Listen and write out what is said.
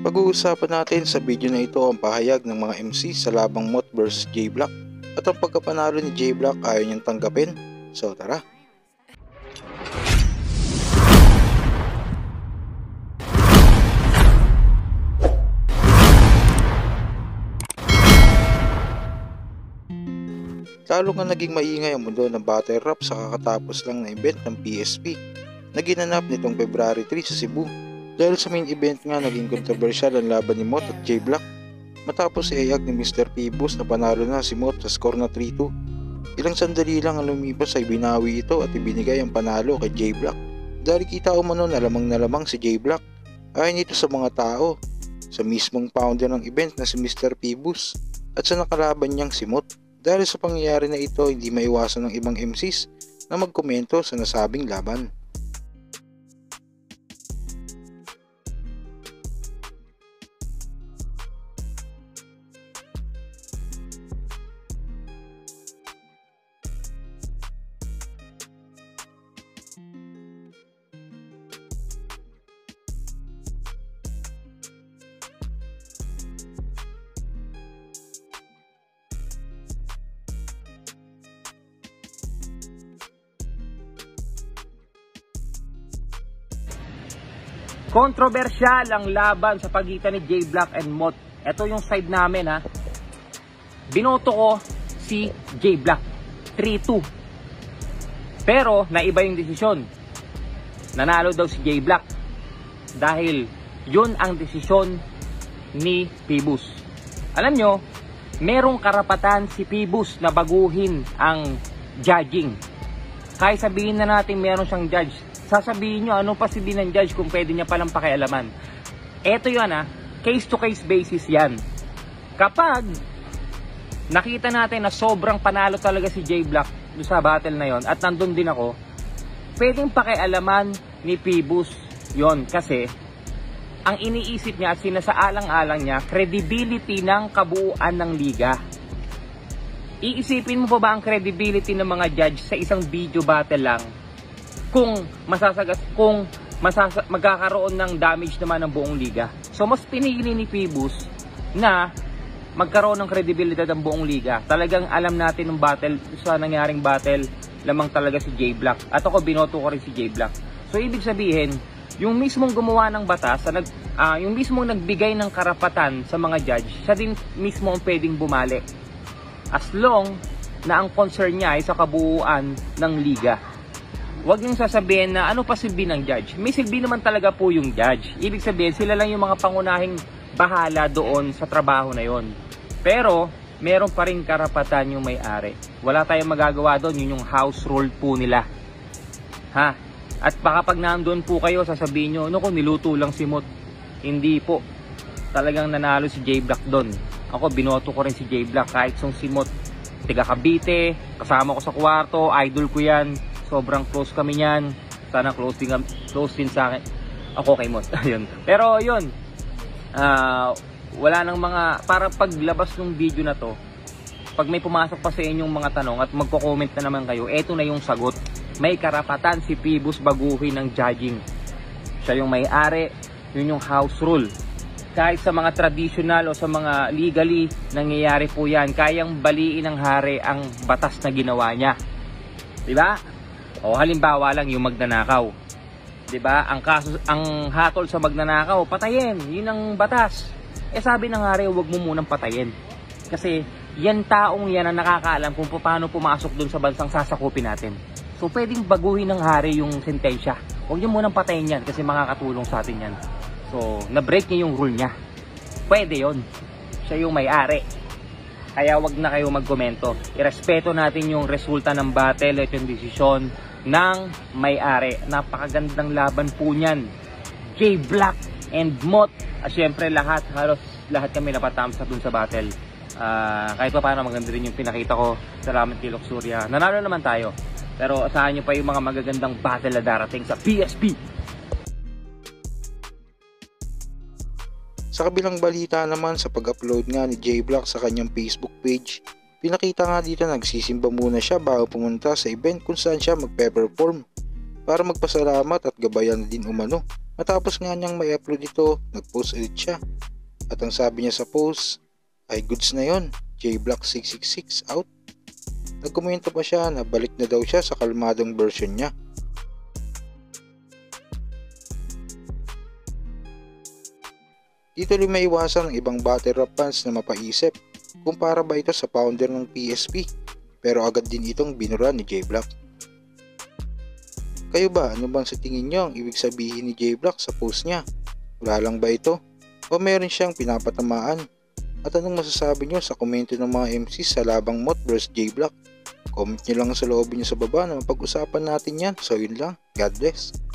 Pag-uusapan natin sa video na ito ang pahayag ng mga MC sa labang Moth vs J-Block at ang pagkapanalo ni J-Block ayaw niyang tanggapin. So tara! Lalo nga naging maingay ang mundo ng battle rap sa kakatapos lang na event ng PSP na ginanap nitong February 3 sa Cebu. Dahil sa main event nga naging kontrobersyal ang laban ni Moth at J-Block matapos iayag ni Mr. P-Boos na panalo na si Moth sa score na 3-2. Ilang sandali lang ang lumipas ay binawi ito at ibinigay ang panalo kay J-Block. Dahil kita umano na lamang si J-Block ayon ito sa mga tao, sa mismong founder ng event na si Mr. P-Boos at sa nakalaban niyang si Moth. Dahil sa pangyayari na ito, hindi maiwasan ng ibang MCs na magkomento sa nasabing laban. Kontrobersyal ang laban sa pagitan ni J-Block and Moth. Ito yung side namin ha. Binoto ko si J-Block 3-2. Pero naiba yung desisyon. Nanalo daw si J-Block dahil yun ang desisyon ni P-Boos. Alam nyo, merong karapatan si P-Boos na baguhin ang judging. Kahit sabihin na natin meron siyang judge, sasabihin nyo ano pa si ng judge kung pwede niya palang pakialaman. Eto yun case to case basis yan. Kapag nakita natin na sobrang panalo talaga si J-Block sa battle na yon at nandun din ako, pwedeng pakialaman ni P-Boos yon kasi ang iniisip niya at sinasaalang-alang niya credibility ng kabuuan ng liga. Iisipin mo pa ba ang credibility ng mga judge sa isang video battle lang kung magkakaroon ng damage naman ng buong liga? So mas pinili ni P-Boos na magkaroon ng credibility ng buong liga. Talagang alam natin ng battle, sa nangyaring battle, lamang talaga si J-Block. At ako binoto ko rin si J-Block. So ibig sabihin, yung mismong gumawa ng batas, yung mismong nagbigay ng karapatan sa mga judge, siya din mismo ang pwedeng bumali. As long na ang concern niya ay sa kabuuan ng liga. Huwag yung sasabihin na ano pa silbi ng judge. May silbi naman talaga po yung judge. Ibig sabihin, sila lang yung mga pangunahing bahala doon sa trabaho na yon. Pero, meron pa rin karapatan yung may-ari. Wala tayong magagawa doon. Yun yung house rule po nila. Ha? At baka pag nandun po kayo, sasabihin nyo, ano kung niluto lang si Moth? Hindi po. Talagang nanalo si J-Block doon. Ako, binoto ko rin si J-Block kahit si Moth. Tiga Cavite, kasama ko sa kwarto, idol ko yan. Sobrang close kami niyan. Sana close din sa akin. Ako kay Moth. Ayun. Pero yun. Wala nang mga, para paglabas ng video na to, pag may pumasok pa sa inyong mga tanong at magko-comment na naman kayo, eto na yung sagot. May karapatan si P-Boos baguhin ng judging. Siya yung may-ari. Yun yung house rule. Kahit sa mga traditional o sa mga legally nangyayari po yan, kayang baliin ng hari ang batas na ginawa niya. Diba? O halimbawa lang yung magnanakaw. 'Di ba? Ang hatol sa magnanakaw, patayin. 'Yun ang batas. Sabi ng hari, huwag mo munang patayin. Kasi yan taong yan ang nakakaalam kung paano pumasok doon sa bansang sasakupin natin. So pwedeng baguhin ng hari yung sentensya. Huwag niyo munang patayin yan kasi makakatulong sa atin yan. So na-break niya yung rule niya. Pwede 'yon. Siya yung may-ari. Kaya wag na kayo magkomento. Irespeto natin yung resulta ng battle at yung desisyon ng may-ari. Napakagandang laban po niyan. J-Block and Moth. At syempre halos lahat kami napatams dun sa battle. Kahit pa paano maganda rin yung pinakita ko. Salamat kay Luxuria. Nanalo naman tayo. Pero asahan nyo pa yung mga magagandang battle na darating sa PSP. Sa kabilang balita naman, sa pag-upload nga ni J-Block sa kanyang Facebook page, pinakita nga dito nagsisimba muna siya bago pumunta sa event kung saan siya magpe-perform para magpasalamat at gabayan din umano Matapos nga niyang may upload ito, nag-post ulit siya. At ang sabi niya sa post ay goods na yon, J-Block 666 out. Nagkomento pa siya na balik na daw siya sa kalmadong version niya. Dito rin may iwasan ng ibang battle rap fans na mapaisip kung para ba ito sa founder ng PSP, pero agad din itong binura ni J-Block. Kayo ba, ano bang sa tingin nyo ang ibig sabihin ni J-Block sa post niya? Wala lang ba ito? O meron siyang pinapatamaan? At anong masasabi nyo sa komento ng mga MC sa labang Moth vs J-Block? Comment nyo lang sa loob nyo sa baba na mapag-usapan natin yan. So yun lang, God bless.